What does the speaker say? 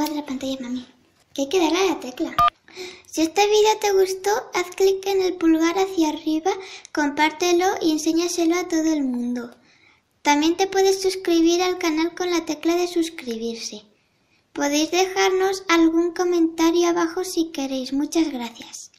lado de la pantalla, mami. Que hay que darle a la tecla. Si este vídeo te gustó, haz clic en el pulgar hacia arriba, compártelo y enséñaselo a todo el mundo. También te puedes suscribir al canal con la tecla de suscribirse. Podéis dejarnos algún comentario abajo si queréis. Muchas gracias.